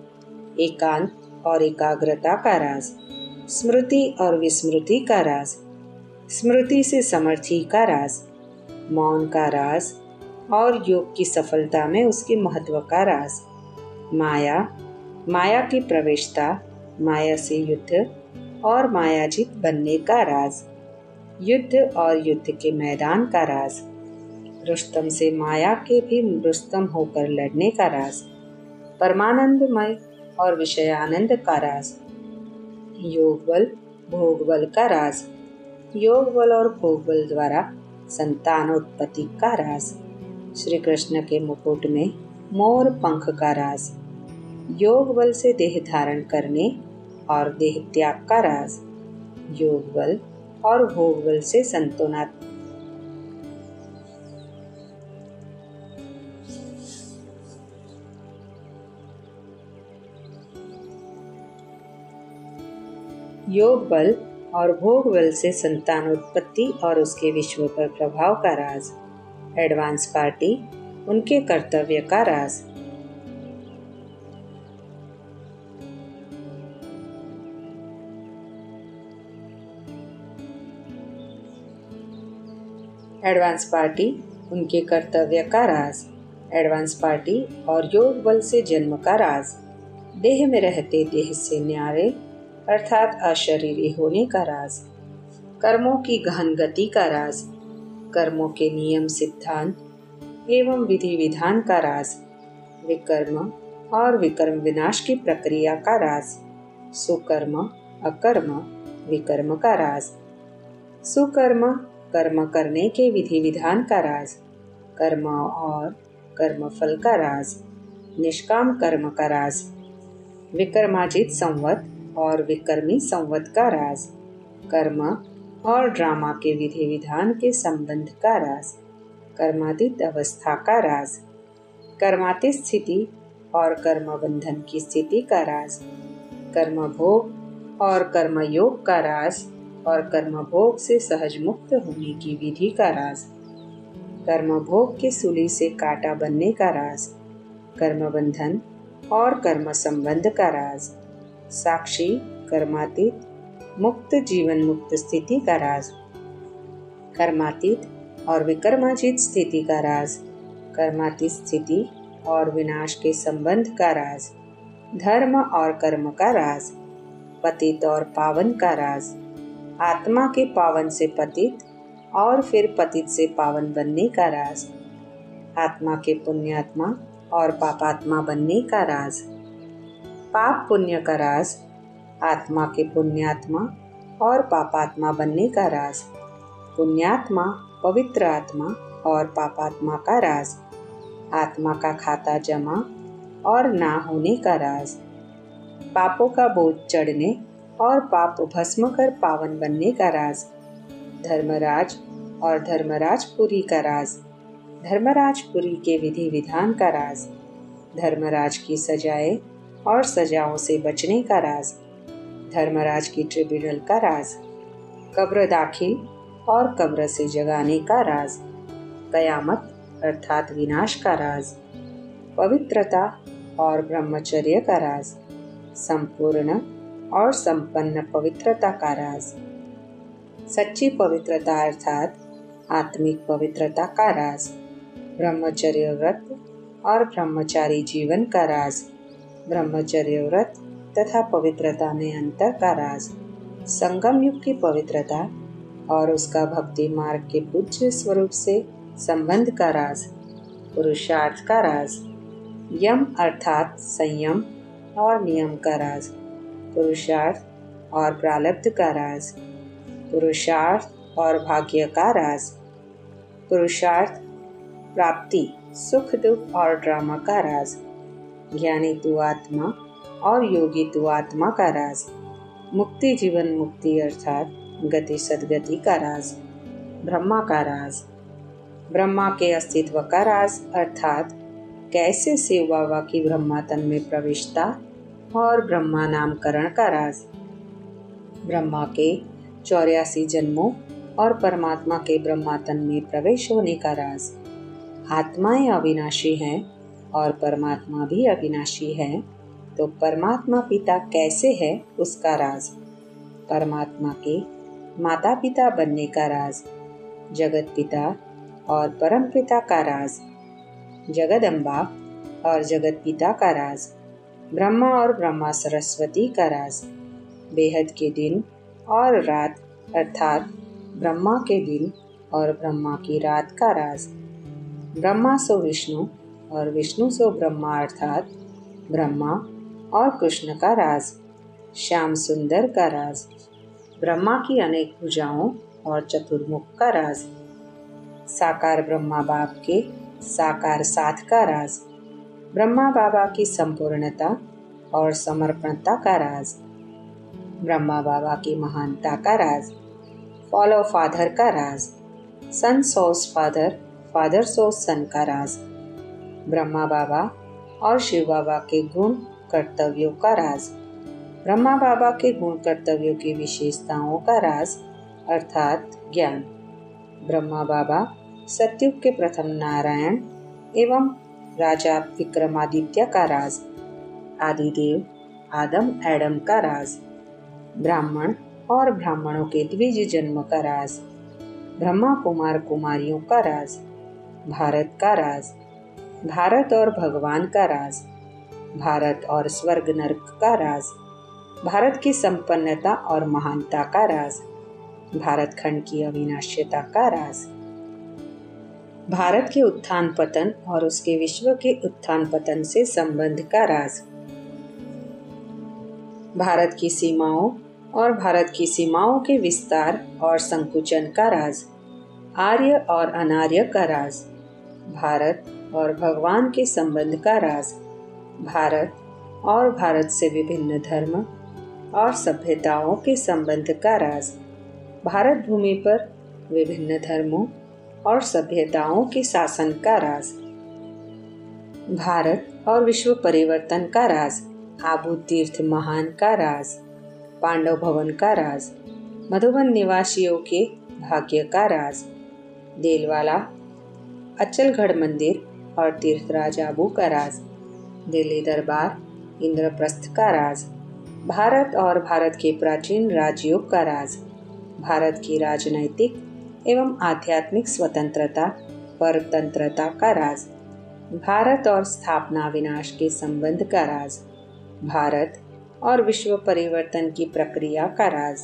एकांत और एकाग्रता का राज। स्मृति और विस्मृति का राज। स्मृति से समर्थी का राज, मौन का राज और योग की सफलता में उसके महत्व का राज, माया, माया की प्रवेशता, माया से युद्ध और मायाजीत बनने का राज, युद्ध और युद्ध के मैदान का राज, रुस्तम से माया के भी रुस्तम होकर लड़ने का राज, परमानंदमय और विषयानंद का राज, योग बल भोग बल का राज, योग बल और भोग बल द्वारा संतानोत्पत्ति का राज, श्री कृष्ण के मुकुट में मोर पंख का राज, योग बल से देह धारण करने और देह त्याग का राज, योग बल और भोग बल से संतोना योग बल और भोग बल से संतानोत्पत्ति और उसके विश्व पर प्रभाव का राज, एडवांस पार्टी उनके कर्तव्य का राज, एडवांस पार्टी उनके कर्तव्य का राज, एडवांस पार्टी और योग बल से जन्म का राज, देह में रहते देह से न्यारे अर्थात अशरीरी होने का राज, कर्मों की गहन गति का राज, कर्मों के नियम सिद्धांत एवं विधि विधान का राज, विकर्म और विकर्म विनाश की प्रक्रिया का राज, सुकर्म अकर्म विकर्म का राज, सुकर्म कर्म करने के विधि विधान का राज, कर्म और कर्म फल का राज, निष्काम कर्म का राज, विकर्माजित संवत और विकर्मी संवत का राज, कर्म और ड्रामा के विधि विधान के संबंध का राज, कर्मातीत अवस्था का राज, कर्मातीत स्थिति और कर्म बंधन की स्थिति का राज, कर्म भोग और कर्म योग का राज और कर्म भोग से सहज मुक्त होने की विधि का राज, कर्म भोग के सूली से कांटा बनने का राज, कर्म बंधन और कर्म संबंध का राज, साक्षी कर्मातीत मुक्त जीवन मुक्त स्थिति का राज, कर्मातीत और विकर्माजीत स्थिति का राज, कर्मातीत स्थिति और विनाश के संबंध का राज, धर्म और कर्म का राज, पतित और पावन का राज, आत्मा के पावन से पतित और फिर पतित से पावन बनने का राज, आत्मा के पुण्यात्मा और पापात्मा बनने का राज, पाप पुण्य का राज, आत्मा के पुण्यात्मा और पापात्मा बनने का राज, पुण्यात्मा पवित्र आत्मा और पापात्मा का राज, आत्मा का खाता जमा और ना होने का राज, पापों का बोझ चढ़ने और पाप भस्म कर पावन बनने का राज, धर्मराज और धर्मराजपुरी का राज, धर्मराजपुरी के विधि विधान का राज, धर्मराज की सजाएं और सजाओं से बचने का राज, धर्मराज की ट्रिब्यूनल का राज, कब्र दाखिल और कब्र से जगाने का राज, कयामत अर्थात विनाश का राज, पवित्रता और ब्रह्मचर्य का राज, संपूर्ण और संपन्न पवित्रता का राज, सच्ची पवित्रता अर्थात आत्मिक पवित्रता का राज, ब्रह्मचर्य व्रत और ब्रह्मचारी जीवन का राज, ब्रह्मचर्य व्रत तथा पवित्रता में अंतर का राज, संगम युग की पवित्रता और उसका भक्ति मार्ग के पूज्य स्वरूप से संबंध का राज, पुरुषार्थ का राज, यम अर्थात संयम और नियम का राज, पुरुषार्थ और प्रारब्ध का राज, पुरुषार्थ और भाग्य का राज, पुरुषार्थ प्राप्ति सुख दुख और ड्रामा का राज, ज्ञानी तु आत्मा और योगी तु आत्मा का राज, मुक्ति जीवन मुक्ति अर्थात गति सदगति का राज, ब्रह्मा का राज, ब्रह्मा के अस्तित्व का राज अर्थात कैसे शिव बाबा की ब्रह्मा तन में प्रविष्टता और ब्रह्मा नामकरण का राज, ब्रह्मा के चौरासी जन्मों और परमात्मा के ब्रह्मा तन में प्रवेश होने का राज, आत्माएं अविनाशी हैं और परमात्मा भी अविनाशी है, तो परमात्मा पिता कैसे है उसका राज, परमात्मा के माता पिता बनने का राज, जगत पिता और परम पिता का राज, जगदम्बा और जगत पिता का राज, ब्रह्मा और ब्रह्मा सरस्वती का राज, बेहद के दिन और रात अर्थात ब्रह्मा के दिन और ब्रह्मा की रात का राज, ब्रह्मा सो विष्णु और विष्णु सो ब्रह्मा अर्थात ब्रह्मा और कृष्ण का राज, श्याम सुंदर का राज, ब्रह्मा की अनेक भुजाओं और चतुर्मुख का राज, साकार ब्रह्मा बाप के साकार साथ का राज, ब्रह्मा बाबा की संपूर्णता और समर्पणता का राज, ब्रह्मा बाबा की महानता का राज, फॉलो फादर का राज, सन सोस फादर, फादर सोस सन का राज, ब्रह्मा बाबा और शिव बाबा के गुण कर्तव्यों का राज, ब्रह्मा बाबा के गुण कर्तव्यों की विशेषताओं का राज अर्थात ज्ञान, ब्रह्मा बाबा सतयुग के प्रथम नारायण एवं राजा विक्रमादित्य का राज, आदिदेव आदम एडम का राज, ब्राह्मण और ब्राह्मणों के द्विज जन्म का राज, ब्रह्मा कुमार कुमारियों का राज, भारत का राज, भारत और भगवान का राज, भारत और स्वर्ग नरक का राज, भारत की संपन्नता और महानता का राज, भारत खंड की अविनाश्यता का राज, भारत के उत्थान पतन और उसके विश्व के उत्थान पतन से संबंध का राज, भारत की सीमाओं और भारत की सीमाओं के विस्तार और संकुचन का राज, आर्य और अनार्य का राज, भारत और भगवान के संबंध का राज, भारत और भारत से विभिन्न धर्म और सभ्यताओं के संबंध का राज, भारत भूमि पर विभिन्न धर्मों और सभ्यताओं के शासन का राज, भारत और विश्व परिवर्तन का राज, आबू तीर्थ महान का राज, पांडव भवन का राज, मधुबन निवासियों के भाग्य का राज, देलवाला अचलगढ़ मंदिर और तीर्थराज आबू का राज, दिल्ली दरबार इंद्रप्रस्थ का राज, भारत और भारत के प्राचीन राजयोग का राज, भारत की राजनैतिक एवं आध्यात्मिक स्वतंत्रता परतंत्रता का राज, भारत और स्थापना विनाश के संबंध का राज, भारत और विश्व परिवर्तन की प्रक्रिया का राज,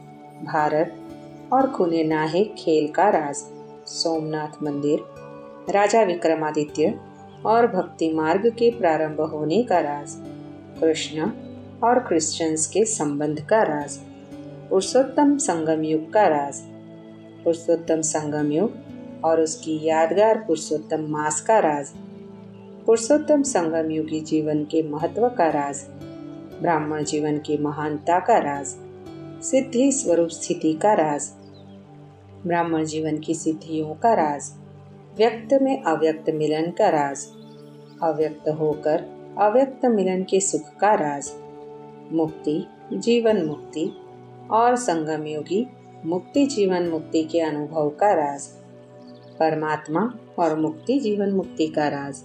भारत और खुले नाहे खेल का राज, सोमनाथ मंदिर, राजा विक्रमादित्य और भक्ति मार्ग के प्रारंभ होने का राज, कृष्ण और क्रिश्चियंस के संबंध का राज, पुरुषोत्तम संगम युग का राज, पुरुषोत्तम संगम युग और उसकी यादगार पुरुषोत्तम मास का राज, पुरुषोत्तम संगम युगी जीवन के महत्व का राज, ब्राह्मण जीवन की महानता का राज, सिद्धि स्वरूप स्थिति का राज, ब्राह्मण जीवन की सिद्धियों का राज, व्यक्त में अव्यक्त मिलन का राज, अव्यक्त होकर अव्यक्त मिलन के सुख का राज, मुक्ति जीवन मुक्ति और संगम योगी मुक्ति जीवन मुक्ति के अनुभव का राज, परमात्मा और मुक्ति जीवन मुक्ति का राज,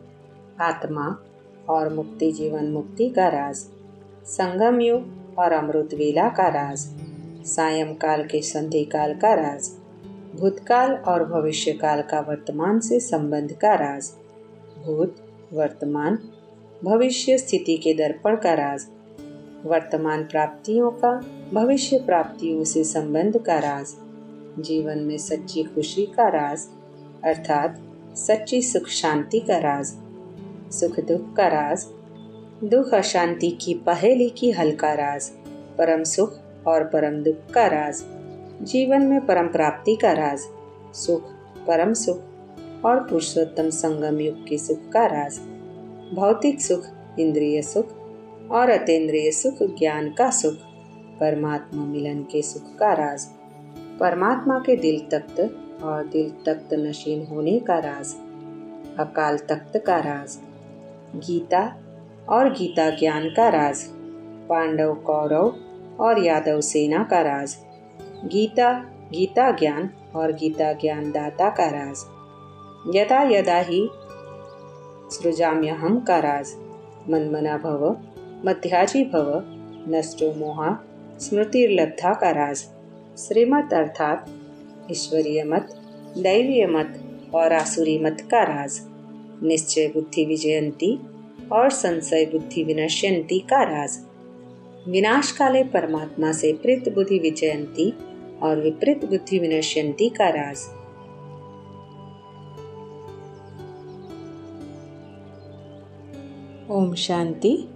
आत्मा और मुक्ति जीवन मुक्ति का राज, संगम युग और अमृत वेला का राज, सायंकाल के संधि काल का राज, भूतकाल और भविष्य काल का वर्तमान से संबंध का राज, भूत वर्तमान भविष्य स्थिति के दर्पण का राज, वर्तमान प्राप्तियों का भविष्य प्राप्तियों से संबंध का राज, जीवन में सच्ची खुशी का राज अर्थात सच्ची सुख शांति का राज, सुख दुख का राज, दुख अशांति की पहेली की हल का राज, परम सुख और परम दुख का राज, जीवन में परम प्राप्ति का राज, सुख परम सुख और पुरुषोत्तम संगम युग के सुख का राज, भौतिक सुख इंद्रिय सुख और अतीन्द्रिय सुख ज्ञान का सुख, परमात्मा मिलन के सुख का राज, परमात्मा के दिल तख्त और दिल तख्त नशीन होने का राज, अकाल तख्त का राज, गीता और गीता ज्ञान का राज, पांडव कौरव और यादव सेना का राज, गीता गीता ज्ञान और गीता ज्ञान दाता का राज, यदा यदा ही सृजाम्यहम का राज, मनमना भव मध्याजी भव नष्टो मोहा स्मृतिर्लब्धा का राज, श्रीमत अर्थात ईश्वरीय मत, दैवीय मत और आसुरी मत का राज, निश्चय बुद्धि विजयंती और संशय बुद्धि विनश्यंती का राज, विनाश काले परमात्मा से प्रीत बुद्धि विजयंती और विपरीत बुद्धि विनश्यंती का राज। ओम शांति।